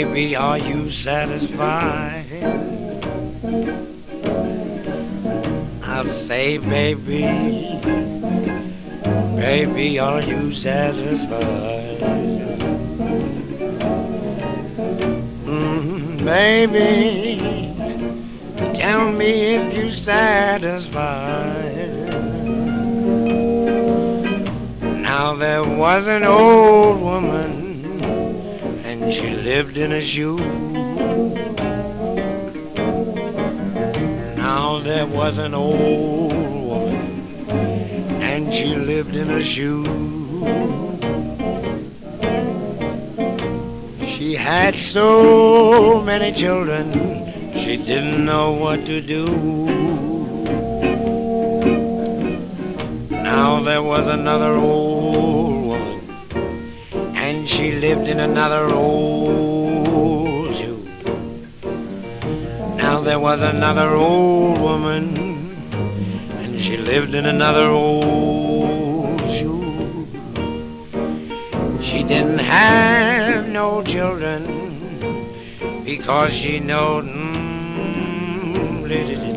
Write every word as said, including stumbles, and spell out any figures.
Baby, are you satisfied? I say, baby, baby, are you satisfied? Mm, baby, tell me if you satisfied. Now there was an old woman, and she lived in a shoe. Now there was an old woman, and she lived in a shoe. She had so many children, she didn't know what to do. Now there was another old woman, and she lived in another old shoe. Now there was another old woman, and she lived in another old shoe. She didn't have no children, because she knowed, mm,